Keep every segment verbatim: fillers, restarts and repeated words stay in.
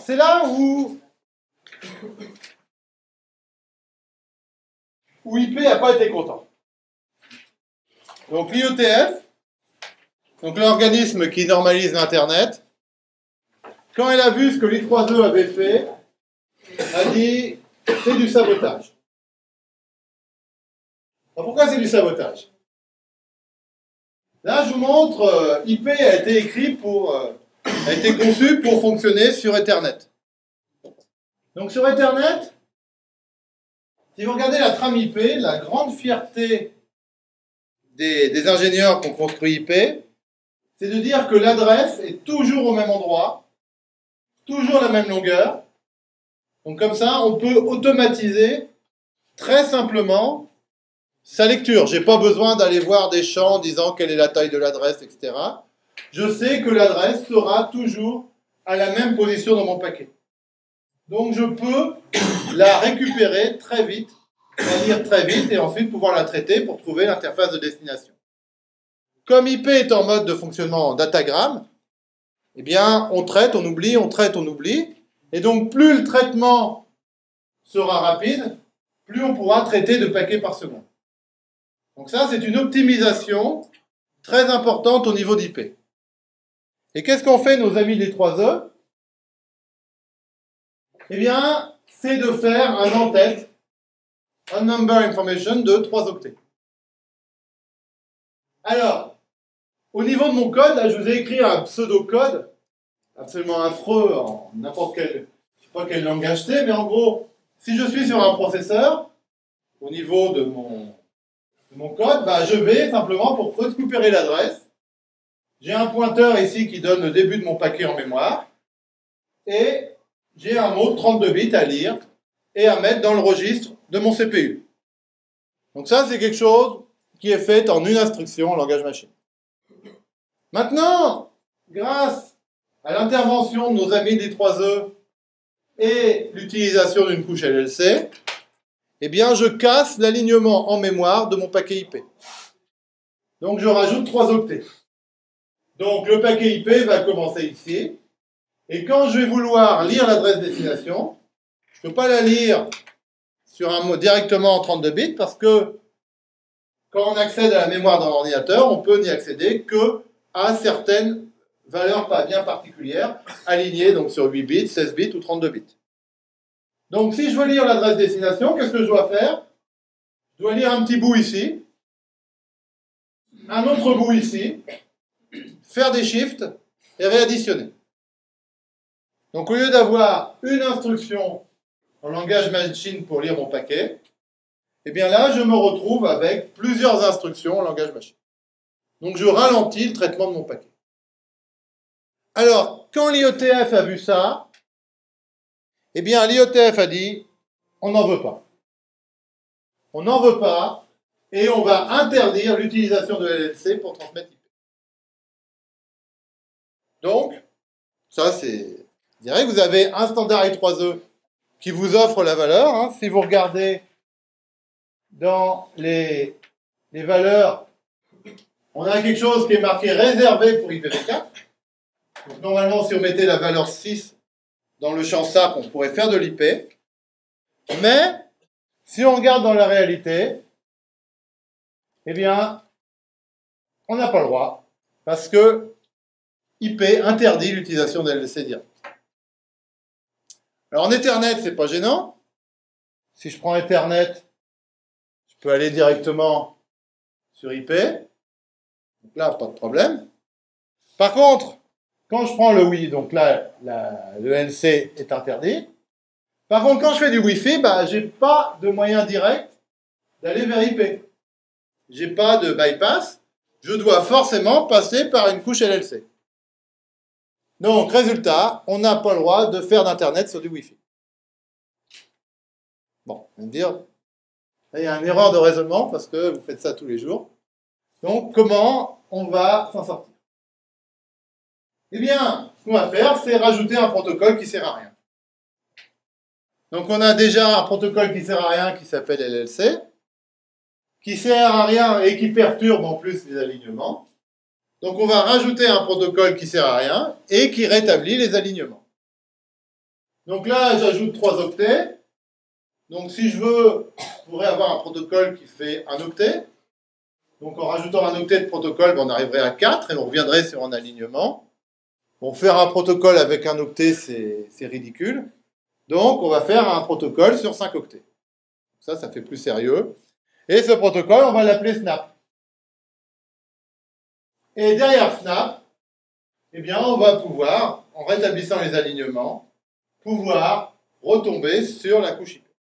c'est là où, où I P n'a pas été content. Donc l'I O T F, donc l'organisme qui normalise l'Internet, quand elle a vu ce que l'I trois E avait fait, a dit c'est du sabotage. Alors pourquoi c'est du sabotage? Là, je vous montre, euh, I P a été écrit pour, euh, a été conçu pour fonctionner sur Ethernet. Donc sur Ethernet, si vous regardez la trame I P, la grande fierté des, des ingénieurs qui ont construit I P, c'est de dire que l'adresse est toujours au même endroit, toujours la même longueur. Donc comme ça, on peut automatiser très simplement sa lecture. Je n'ai pas besoin d'aller voir des champs disant quelle est la taille de l'adresse, et cetera. Je sais que l'adresse sera toujours à la même position dans mon paquet. Donc je peux la récupérer très vite, la lire très vite et ensuite pouvoir la traiter pour trouver l'interface de destination. Comme I P est en mode de fonctionnement datagramme, eh bien on traite, on oublie, on traite, on oublie. Et donc plus le traitement sera rapide, plus on pourra traiter de paquets par seconde. Donc ça, c'est une optimisation très importante au niveau d'I P. Et qu'est-ce qu'ont fait nos amis des trois E? Eh bien, c'est de faire un en-tête, un number information de trois octets. Alors, au niveau de mon code, là, je vous ai écrit un pseudo-code absolument affreux en n'importe quel, je ne sais pas quel langage c'est, mais en gros, si je suis sur un processeur, au niveau de mon, de mon code, bah, je vais simplement pour récupérer l'adresse. J'ai un pointeur ici qui donne le début de mon paquet en mémoire, et j'ai un mot de trente-deux bits à lire et à mettre dans le registre de mon C P U. Donc ça, c'est quelque chose qui est fait en une instruction en langage machine. Maintenant, grâce à l'intervention de nos amis des trois E et l'utilisation d'une couche L L C, eh bien, je casse l'alignement en mémoire de mon paquet I P. Donc, je rajoute trois octets. Donc, le paquet I P va commencer ici. Et quand je vais vouloir lire l'adresse destination, je ne peux pas la lire sur un mot directement en trente-deux bits parce que quand on accède à la mémoire d'un ordinateur, on peut n'y accéder que à certaines valeurs pas bien particulières, alignées donc sur huit bits, seize bits ou trente-deux bits. Donc si je veux lire l'adresse destination, qu'est-ce que je dois faire? Je dois lire un petit bout ici, un autre bout ici, faire des shifts et réadditionner. Donc au lieu d'avoir une instruction en langage machine pour lire mon paquet, eh bien là je me retrouve avec plusieurs instructions en langage machine. Donc je ralentis le traitement de mon paquet. Alors, quand l'I O T F a vu ça, eh bien l'I O T F a dit, on n'en veut pas. On n'en veut pas, et on va interdire l'utilisation de L L C pour transmettre I P. Donc, ça c'est... Je dirais que vous avez un standard I trois E qui vous offre la valeur. Hein. Si vous regardez dans les, les valeurs, on a quelque chose qui est marqué réservé pour I P v quatre. Donc, normalement, si on mettait la valeur six dans le champ S A P, on pourrait faire de l'I P. Mais, si on regarde dans la réalité, eh bien, on n'a pas le droit, parce que I P interdit l'utilisation de L L C direct. Alors, en Ethernet, c'est pas gênant. Si je prends Ethernet, je peux aller directement sur I P. Donc là, pas de problème. Par contre, quand je prends le Wi-Fi, donc là, la, le N C est interdit. Par contre, quand je fais du Wi-Fi, bah, je n'ai pas de moyen direct d'aller vers I P. Je n'ai pas de bypass. Je dois forcément passer par une couche L L C. Donc, résultat, on n'a pas le droit de faire d'Internet sur du Wi-Fi. Bon, on va me dire, il y a une erreur de raisonnement parce que vous faites ça tous les jours. Donc, comment on va s'en sortir? Eh bien, ce qu'on va faire, c'est rajouter un protocole qui ne sert à rien. Donc, on a déjà un protocole qui ne sert à rien qui s'appelle L L C, qui ne sert à rien et qui perturbe en plus les alignements. Donc, on va rajouter un protocole qui ne sert à rien et qui rétablit les alignements. Donc là, j'ajoute trois octets. Donc si je veux, je pourrais avoir un protocole qui fait un octet. Donc en rajoutant un octet de protocole, ben, on arriverait à quatre et on reviendrait sur un alignement. Bon, faire un protocole avec un octet, c'est ridicule. Donc on va faire un protocole sur cinq octets. Ça, ça fait plus sérieux. Et ce protocole, on va l'appeler Snap. Et derrière Snap, eh bien, on va pouvoir, en rétablissant les alignements, pouvoir retomber sur la couche I P.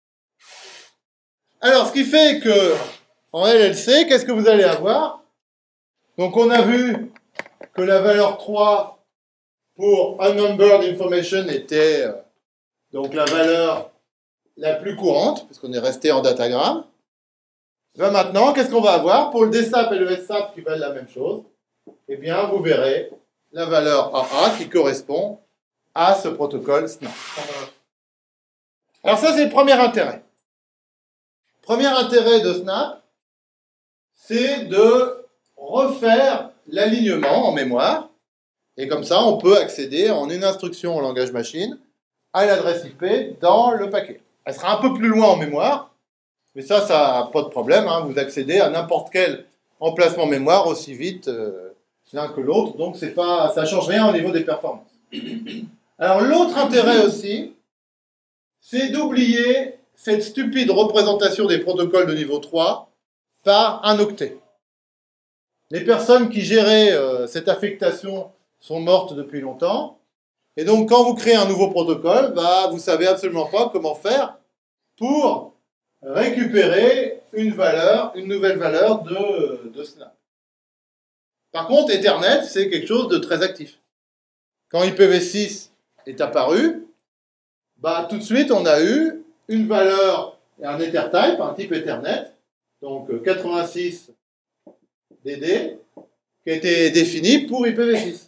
Alors, ce qui fait que, en L L C, qu'est-ce que vous allez avoir? Donc, on a vu que la valeur trois pour Unnumbered Information était euh, donc la valeur la plus courante, puisqu'on est resté en datagramme. Ben maintenant, qu'est-ce qu'on va avoir pour le D S A P et le S A P qui valent la même chose? Eh bien, vous verrez la valeur A A qui correspond à ce protocole Snap. Alors ça, c'est le premier intérêt. Premier intérêt de Snap, c'est de refaire l'alignement en mémoire. Et comme ça, on peut accéder en une instruction en langage machine à l'adresse I P dans le paquet. Elle sera un peu plus loin en mémoire, mais ça, ça n'a pas de problème. Hein. Vous accédez à n'importe quel emplacement mémoire aussi vite euh, l'un que l'autre. Donc, c'est pas, ça ne change rien au niveau des performances. Alors, l'autre intérêt aussi, c'est d'oublier cette stupide représentation des protocoles de niveau trois par un octet. Les personnes qui géraient euh, cette affectation sont mortes depuis longtemps. Et donc, quand vous créez un nouveau protocole, bah, vous ne savez absolument pas comment faire pour récupérer une valeur, une nouvelle valeur de, de Snap. Par contre, Ethernet, c'est quelque chose de très actif. Quand I P v six est apparu, bah, tout de suite, on a eu une valeur, un EtherType, un type Ethernet, donc quatre-vingt-six D D, qui a été défini pour I P v six.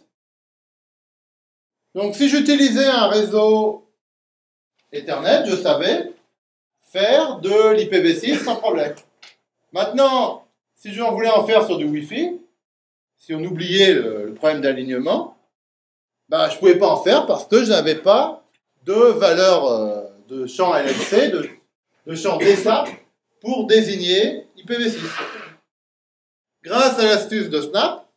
Donc, si j'utilisais un réseau Ethernet, je savais faire de l'I P v six sans problème. Maintenant, si je voulais en faire sur du Wi-Fi, si on oubliait le, le problème d'alignement, bah, je ne pouvais pas en faire parce que je n'avais pas de valeur euh, de champ L L C, de, de champ D S A pour désigner I P v six. Grâce à l'astuce de Snap,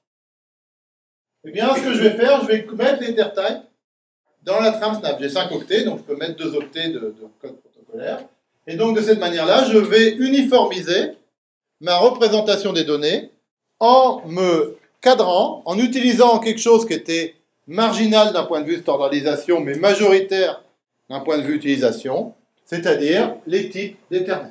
eh bien, ce que je vais faire, je vais mettre l'EtherType dans la trame Snap. J'ai cinq octets, donc je peux mettre deux octets de, de code protocolaire. Et donc, de cette manière-là, je vais uniformiser ma représentation des données en me cadrant, en utilisant quelque chose qui était marginal d'un point de vue standardisation, mais majoritaire d'un point de vue utilisation, c'est-à-dire les types d'Ethernet.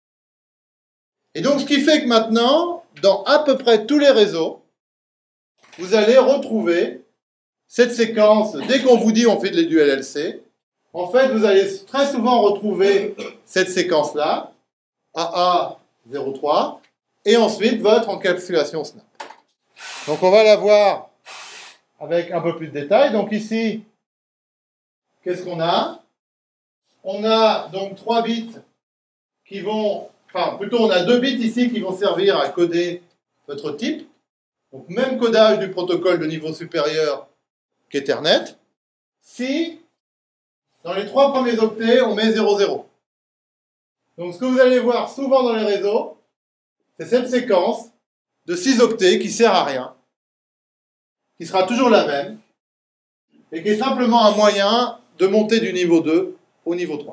Et donc, ce qui fait que maintenant, dans à peu près tous les réseaux, vous allez retrouver cette séquence, dès qu'on vous dit on fait du L L C, en fait, vous allez très souvent retrouver cette séquence-là, A A zéro trois, et ensuite votre encapsulation Snap. Donc, on va la voir avec un peu plus de détails. Donc ici, qu'est-ce qu'on a? On a donc trois bits qui vont, enfin plutôt on a deux bits ici qui vont servir à coder votre type. Donc même codage du protocole de niveau supérieur qu'Ethernet. Si dans les trois premiers octets, on met zéro zéro. Donc ce que vous allez voir souvent dans les réseaux, c'est cette séquence de six octets qui sert à rien, qui sera toujours la même, et qui est simplement un moyen de monter du niveau deux au niveau trois.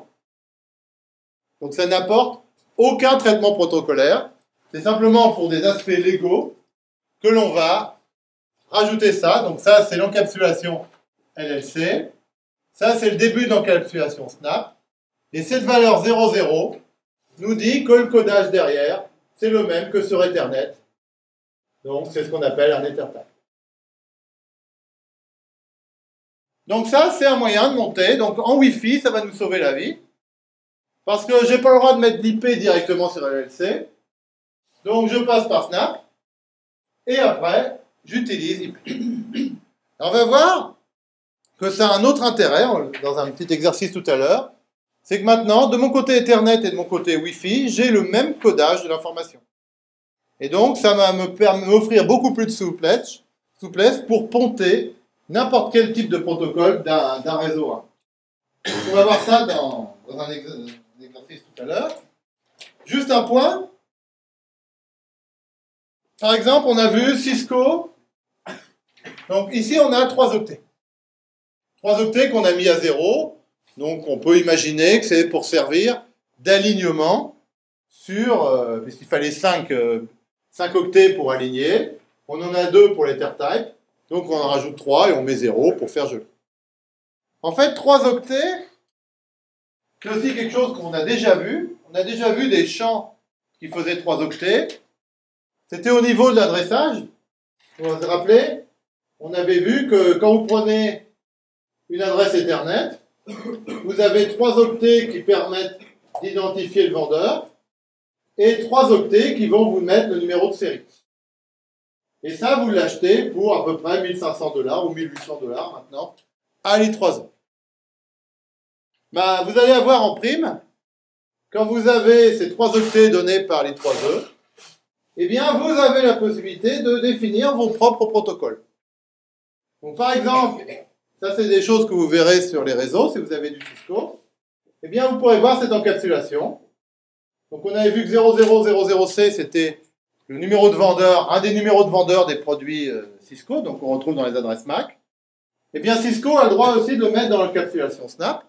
Donc ça n'apporte aucun traitement protocolaire, c'est simplement pour des aspects légaux que l'on va rajouter ça. Donc ça, c'est l'encapsulation L L C, ça, c'est le début de l'encapsulation Snap, et cette valeur zéro zéro nous dit que le codage derrière, c'est le même que sur Ethernet. Donc c'est ce qu'on appelle un EtherType. Donc ça, c'est un moyen de monter. Donc en Wi-Fi, ça va nous sauver la vie. Parce que je n'ai pas le droit de mettre l'I P directement sur L L C. Donc je passe par Snap. Et après, j'utilise I P. Alors, on va voir que ça a un autre intérêt, dans un petit exercice tout à l'heure. C'est que maintenant, de mon côté Ethernet et de mon côté Wi-Fi, j'ai le même codage de l'information. Et donc, ça va m'offrir beaucoup plus de souplesse, souplesse pour ponter n'importe quel type de protocole d'un réseau un. On va voir ça dans, dans un, ex un exercice tout à l'heure. Juste un point. Par exemple, on a vu Cisco. Donc ici, on a trois octets. Trois octets qu'on a mis à zéro. Donc on peut imaginer que c'est pour servir d'alignement sur, euh, puisqu'il fallait cinq, euh, cinq octets pour aligner. On en a deux pour l'Ethertype. Donc on en rajoute trois et on met zéro pour faire joli. En fait, trois octets, c'est aussi quelque chose qu'on a déjà vu. On a déjà vu des champs qui faisaient trois octets. C'était au niveau de l'adressage. Vous vous rappelez? On avait vu que quand vous prenez une adresse Ethernet, vous avez trois octets qui permettent d'identifier le vendeur et trois octets qui vont vous mettre le numéro de série. Et ça, vous l'achetez pour à peu près mille cinq cents dollars ou mille huit cents dollars maintenant à l'I trois E. Ben, vous allez avoir en prime, quand vous avez ces trois octets donnés par l'I trois E, eh bien, vous avez la possibilité de définir vos propres protocoles. Donc, par exemple, ça, c'est des choses que vous verrez sur les réseaux, si vous avez du Cisco. Eh bien, vous pourrez voir cette encapsulation. Donc, on avait vu que zéro zéro zéro zéro C, c'était le numéro de vendeur, un des numéros de vendeur des produits euh, Cisco, donc on retrouve dans les adresses M A C. Eh bien, Cisco a le droit aussi de le mettre dans l'encapsulation Snap.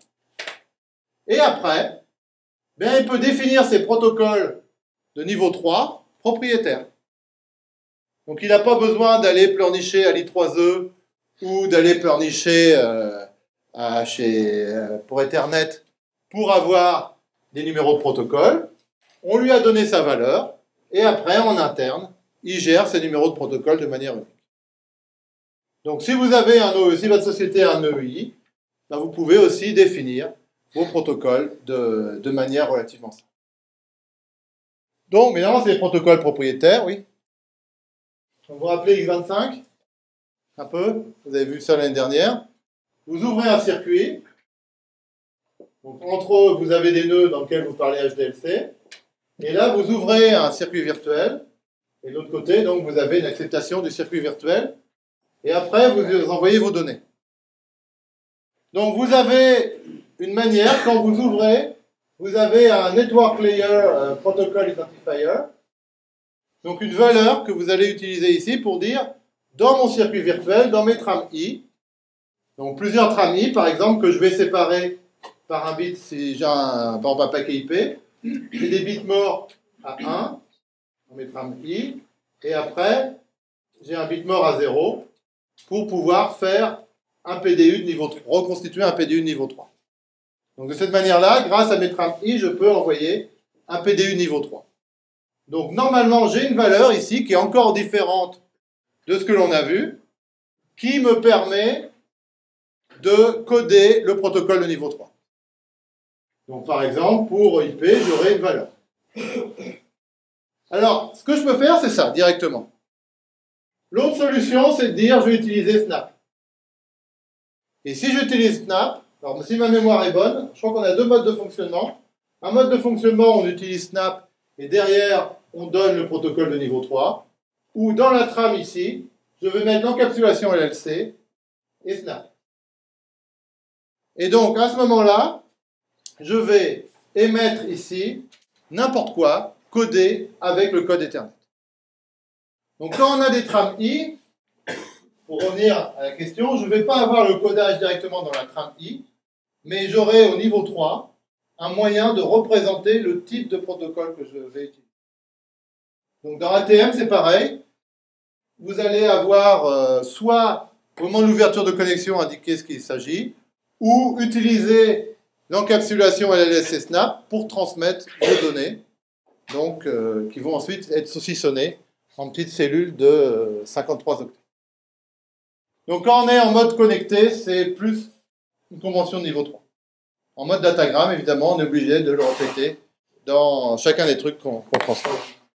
Et après, bien, il peut définir ses protocoles de niveau trois propriétaires. Donc, il n'a pas besoin d'aller pleurnicher à l'I trois E ou d'aller pleurnicher euh, à chez, euh, pour Ethernet pour avoir des numéros de protocole. On lui a donné sa valeur et après, en interne, il gère ses numéros de protocole de manière unique. Donc, si vous avez un O E, si votre société a un E E I, ben, vous pouvez aussi définir vos protocoles de, de manière relativement simple. Donc, maintenant, c'est les protocoles propriétaires, oui. Donc, vous vous rappelez X vingt-cinq? Un peu, vous avez vu ça l'année dernière. Vous ouvrez un circuit. Donc, entre eux, vous avez des nœuds dans lesquels vous parlez H D L C. Et là, vous ouvrez un circuit virtuel. Et de l'autre côté, donc, vous avez une acceptation du circuit virtuel. Et après, vous envoyez vos données. Donc, vous avez une manière, quand vous ouvrez, vous avez un Network Layer euh, Protocol Identifier. Donc, une valeur que vous allez utiliser ici pour dire, dans mon circuit virtuel, dans mes trames I, donc plusieurs trames I, par exemple, que je vais séparer par un bit, si j'ai un, par exemple, un paquet I P, j'ai des bits morts à un, dans mes trames I, et après, j'ai un bit mort à zéro, pour pouvoir faire un P D U de niveau trois, reconstituer un P D U de niveau trois. Donc de cette manière-là, grâce à mes trames I, je peux envoyer un P D U niveau trois. Donc normalement, j'ai une valeur ici qui est encore différente de ce que l'on a vu, qui me permet de coder le protocole de niveau trois. Donc par exemple, pour I P, j'aurai une valeur. Alors, ce que je peux faire, c'est ça, directement. L'autre solution, c'est de dire, je vais utiliser Snap. Et si j'utilise Snap, alors si ma mémoire est bonne, je crois qu'on a deux modes de fonctionnement. Un mode de fonctionnement, on utilise Snap, et derrière, on donne le protocole de niveau trois. Ou dans la trame ici, je vais mettre l'encapsulation L L C et Snap. Et donc, à ce moment-là, je vais émettre ici n'importe quoi codé avec le code Ethernet. Donc, quand on a des trames I, pour revenir à la question, je ne vais pas avoir le codage directement dans la trame I, mais j'aurai au niveau trois un moyen de représenter le type de protocole que je vais utiliser. Donc, dans A T M, c'est pareil. Vous allez avoir euh, soit, au moment de l'ouverture de connexion, indiquer ce qu'il s'agit, ou utiliser l'encapsulation L L C Snap pour transmettre vos données, donc, euh, qui vont ensuite être saucissonnées en petites cellules de euh, cinquante-trois octets. Donc, quand on est en mode connecté, c'est plus une convention de niveau trois. En mode datagramme, évidemment, on est obligé de le répéter dans chacun des trucs qu'on qu'on transmet.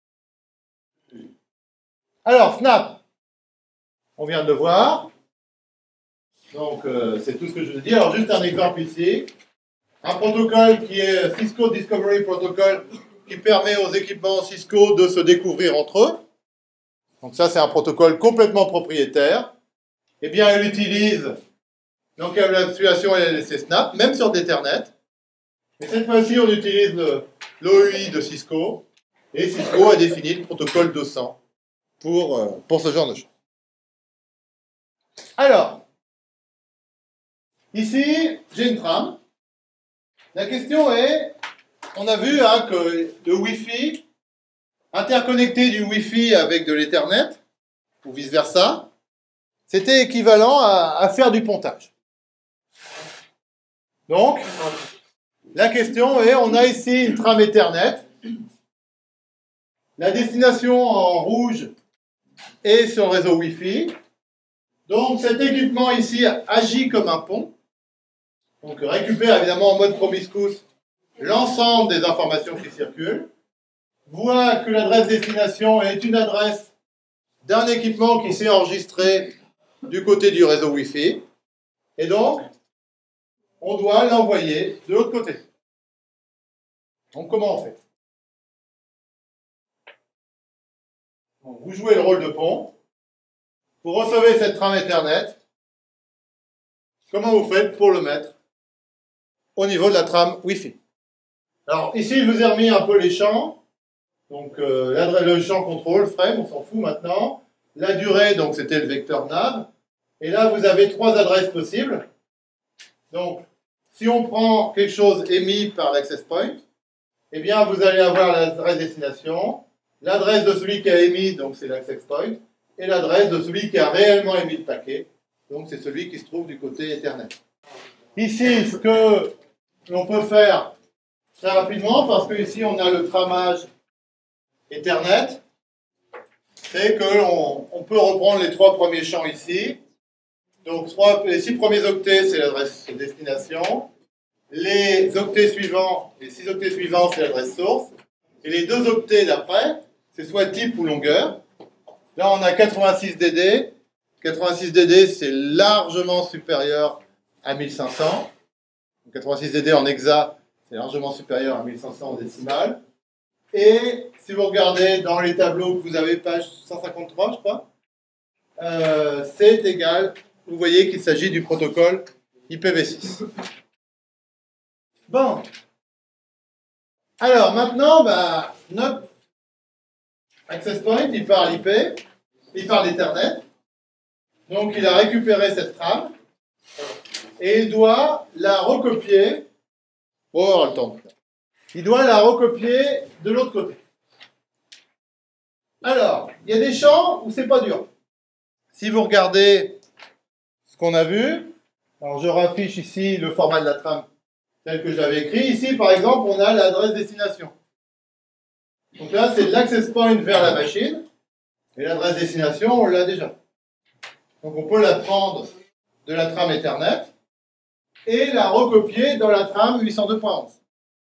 Alors, Snap, on vient de le voir. Donc, euh, c'est tout ce que je veux dire. Alors, juste un exemple ici. Un protocole qui est Cisco Discovery Protocol qui permet aux équipements Cisco de se découvrir entre eux. Donc ça, c'est un protocole complètement propriétaire. Eh bien, il utilise l'encapsulation L L C Snap, même sur d'Ethernet. Et cette fois-ci, on utilise l'O U I de Cisco. Et Cisco a défini le protocole deux cents pour, euh, pour ce genre de choses. Alors, ici, j'ai une trame. La question est, on a vu hein, que le Wi-Fi, interconnecté du Wi-Fi avec de l'Ethernet, ou vice-versa, c'était équivalent à, à faire du pontage. Donc, la question est, on a ici une trame Ethernet. La destination en rouge est sur le réseau Wi-Fi. Donc, cet équipement ici agit comme un pont. Donc, récupère évidemment en mode promiscuous l'ensemble des informations qui circulent. Voit que l'adresse destination est une adresse d'un équipement qui s'est enregistré du côté du réseau Wi-Fi. Et donc, on doit l'envoyer de l'autre côté. Donc, comment on fait? Donc, vous jouez le rôle de pont. Vous recevez cette trame Ethernet. Comment vous faites pour le mettre au niveau de la trame Wi-Fi? Alors, ici, je vous ai remis un peu les champs. Donc, euh, le champ contrôle, frame, on s'en fout maintenant. La durée, donc, c'était le vecteur nav. Et là, vous avez trois adresses possibles. Donc, si on prend quelque chose émis par l'access point, eh bien, vous allez avoir l'adresse destination, l'adresse de celui qui a émis, donc c'est l'access point, et l'adresse de celui qui a réellement émis le paquet, donc c'est celui qui se trouve du côté Ethernet. Ici, ce que l'on peut faire très rapidement, parce que ici on a le tramage Ethernet, c'est qu'on on peut reprendre les trois premiers champs ici. Donc trois, les six premiers octets, c'est l'adresse destination. Les octets suivants, les six octets suivants, c'est l'adresse source. Et les deux octets d'après, c'est soit type ou longueur. Là, on a quatre-vingt-six D D. quatre-vingt-six D D, c'est largement supérieur à mille cinq cents. quatre-vingt-six D D en hexa, c'est largement supérieur à mille cinq cents en décimale. Et si vous regardez dans les tableaux que vous avez, page cent cinquante-trois, je crois, euh, c'est égal, vous voyez qu'il s'agit du protocole I P v six. Bon. Alors, maintenant, bah, notre access point, il parle I P, il parle Ethernet. Donc, il a récupéré cette trame et il doit la recopier. Bon, on va avoir le temps. Il doit la recopier de l'autre côté. Alors, il y a des champs où c'est pas dur. Si vous regardez ce qu'on a vu, alors je raffiche ici le format de la trame tel que j'avais écrit. Ici, par exemple, on a l'adresse destination. Donc là, c'est l'access point vers la machine. Et l'adresse destination, on l'a déjà. Donc on peut la prendre de la trame Ethernet et la recopier dans la trame huit cent deux point onze.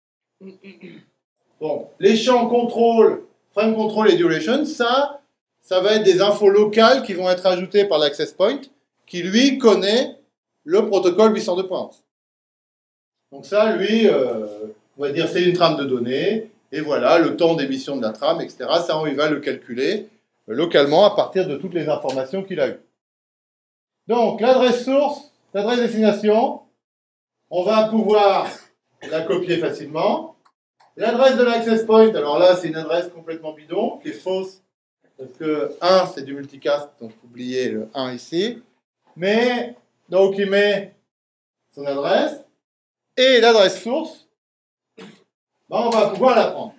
Bon, les champs contrôle, frame control et duration, ça, ça va être des infos locales qui vont être ajoutées par l'access point, qui lui connaît le protocole huit cent deux point onze. Donc ça, lui, euh, on va dire c'est une trame de données, et voilà, le temps d'émission de la trame, et cetera. Ça, il va le calculer euh, localement à partir de toutes les informations qu'il a eues. Donc, l'adresse source, l'adresse destination, on va pouvoir la copier facilement. L'adresse de l'access point, alors là, c'est une adresse complètement bidon, qui est fausse, parce que un, c'est du multicast, donc oubliez le un ici. Mais, donc, il met son adresse, et l'adresse source, ben, on va pouvoir la prendre.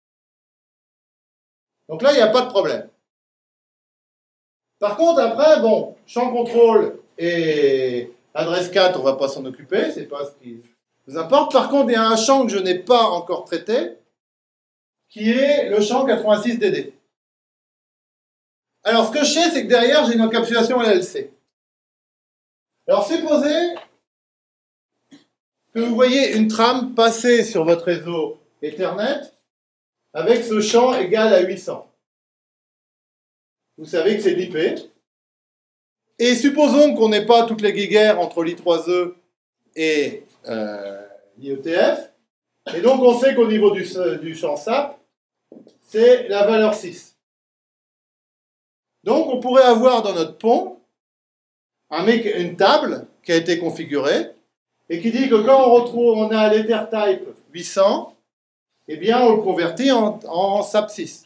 Donc là, il n'y a pas de problème. Par contre, après, bon, champ contrôle et adresse quatre, on ne va pas s'en occuper, c'est pas ce qui nous importe. Par contre, il y a un champ que je n'ai pas encore traité, qui est le champ quatre-vingt-six D D. Alors, ce que je sais, c'est que derrière, j'ai une encapsulation L L C. Alors, supposez que vous voyez une trame passer sur votre réseau Ethernet avec ce champ égal à huit cents. Vous savez que c'est l'I P. Et supposons qu'on n'ait pas toutes les guéguerres entre l'I trois E et euh, l'I E T F. Et donc, on sait qu'au niveau du, du champ S A P, c'est la valeur six. Donc, on pourrait avoir dans notre pont un mec, une table qui a été configurée et qui dit que quand on retrouve, on a l'EtherType huit cents, eh bien, on le convertit en, en S A P six.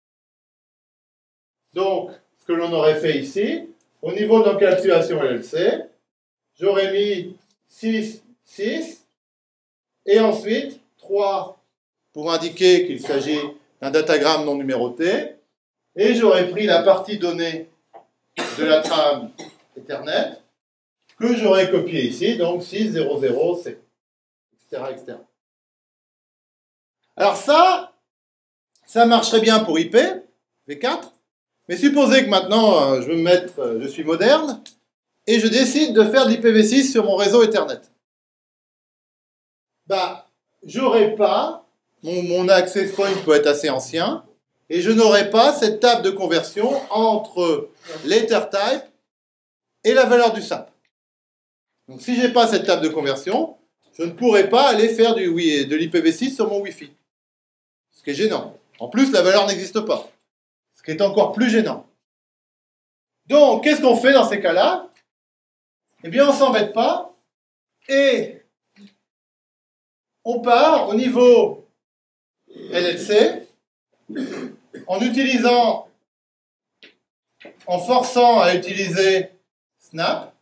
Donc, ce que l'on aurait fait ici, au niveau de l'encapsulation L L C, j'aurais mis six, six, et ensuite trois pour indiquer qu'il s'agit d'un datagramme non numéroté, et j'aurais pris la partie donnée de la trame Ethernet, que j'aurais copié ici, donc six zéro zéro C, et cetera, et cetera. Alors ça, ça marcherait bien pour I P v quatre, mais supposez que maintenant, je veux me mettre, je suis moderne, et je décide de faire de l'I P v six sur mon réseau Ethernet. Bah, j'aurais pas, mon, mon access point peut être assez ancien, et je n'aurai pas cette table de conversion entre l'EtherType et la valeur du S A P. Donc si je n'ai pas cette table de conversion, je ne pourrai pas aller faire du, de l'I P v six sur mon Wi-Fi. Ce qui est gênant. En plus, la valeur n'existe pas. Ce qui est encore plus gênant. Donc, qu'est-ce qu'on fait dans ces cas-là? Eh bien, on ne s'embête pas et on part au niveau L L C en utilisant, en forçant à utiliser Snap.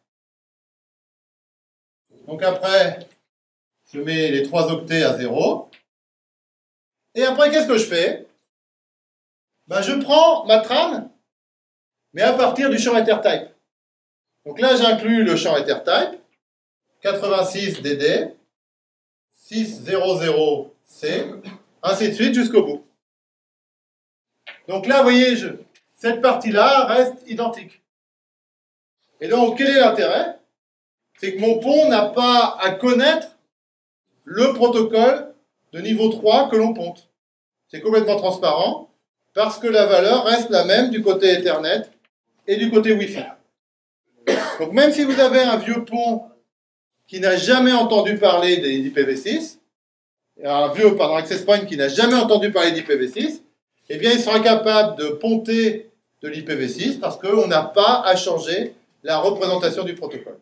Donc après, je mets les trois octets à zéro. Et après, qu'est-ce que je fais? Ben, je prends ma trame, mais à partir du champ EtherType. Donc là, j'inclus le champ EtherType, quatre-vingt-six D D, six zéro zéro C, ainsi de suite jusqu'au bout. Donc là, vous voyez, je, cette partie-là reste identique. Et donc, quel est l'intérêt? C'est que mon pont n'a pas à connaître le protocole de niveau trois que l'on ponte. C'est complètement transparent parce que la valeur reste la même du côté Ethernet et du côté Wi-Fi. Donc même si vous avez un vieux pont qui n'a jamais entendu parler d'I P v six, un vieux pardon, access point qui n'a jamais entendu parler d'I P v six, eh bien il sera capable de ponter de l'I P v six parce qu'on n'a pas à changer la représentation du protocole.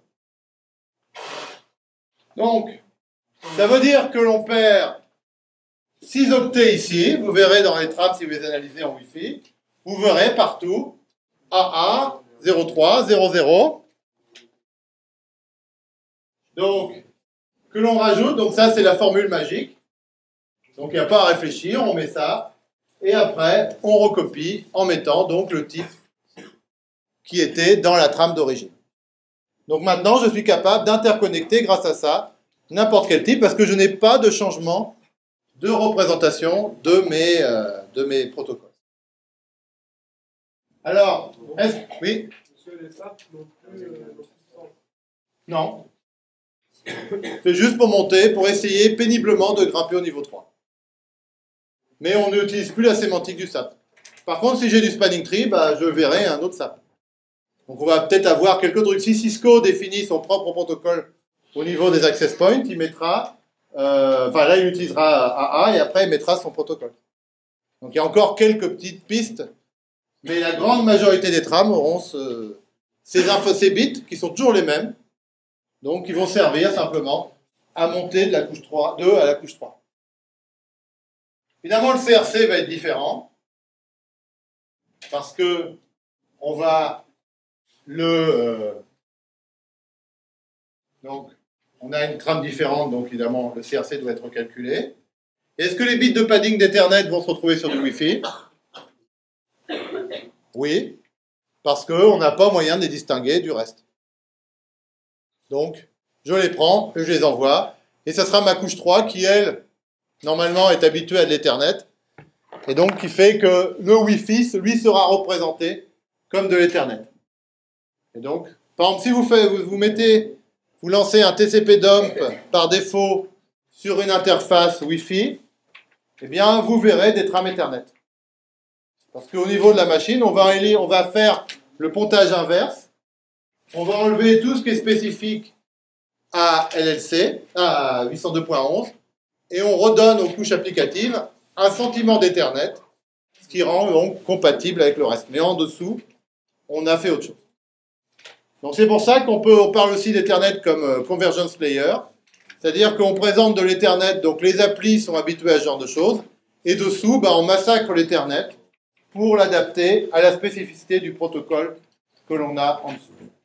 Donc, ça veut dire que l'on perd six octets ici, vous verrez dans les trames si vous les analysez en Wi-Fi, vous verrez partout A A, zéro trois, zéro zéro. Donc, que l'on rajoute, donc ça c'est la formule magique. Donc il n'y a pas à réfléchir, on met ça, et après on recopie en mettant donc le type qui était dans la trame d'origine. Donc maintenant je suis capable d'interconnecter grâce à ça n'importe quel type parce que je n'ai pas de changement de représentation de mes, euh, de mes protocoles. Alors, est-ce... Oui? Non. C'est juste pour monter, pour essayer péniblement de grimper au niveau trois. Mais on n'utilise plus la sémantique du S A P. Par contre, si j'ai du spanning tree, bah, je verrai un autre S A P. Donc on va peut-être avoir quelques trucs. Si Cisco définit son propre protocole au niveau des access points, il mettra... Euh, enfin là, il utilisera A A et après, il mettra son protocole. Donc il y a encore quelques petites pistes, mais la grande majorité des trames auront ce, ces, infos, ces bits qui sont toujours les mêmes. Donc ils vont servir simplement à monter de la couche trois, deux à la couche trois. Évidemment, le C R C va être différent parce que on va le... Euh, donc, on a une trame différente, donc évidemment, le C R C doit être calculé. Est-ce que les bits de padding d'Ethernet vont se retrouver sur du Wi-Fi? Oui, parce qu'on n'a pas moyen de les distinguer du reste. Donc, je les prends, je les envoie, et ça sera ma couche trois qui, elle, normalement, est habituée à de l'Ethernet, et donc qui fait que le Wi-Fi, lui, sera représenté comme de l'Ethernet. Et donc, par exemple, si vous, faites, vous, vous mettez... Vous lancez un T C P dump par défaut sur une interface Wi-Fi, eh bien, vous verrez des trames Ethernet. Parce qu'au niveau de la machine, on va, on va faire le pontage inverse. On va enlever tout ce qui est spécifique à L L C, à huit cent deux point onze, et on redonne aux couches applicatives un sentiment d'Ethernet, ce qui rend donc compatible avec le reste. Mais en dessous, on a fait autre chose. Donc c'est pour ça qu'on peut, on parle aussi d'Ethernet comme euh, convergence layer, c'est-à-dire qu'on présente de l'Ethernet, donc les applis sont habitués à ce genre de choses, et dessous, bah, on massacre l'Ethernet pour l'adapter à la spécificité du protocole que l'on a en dessous.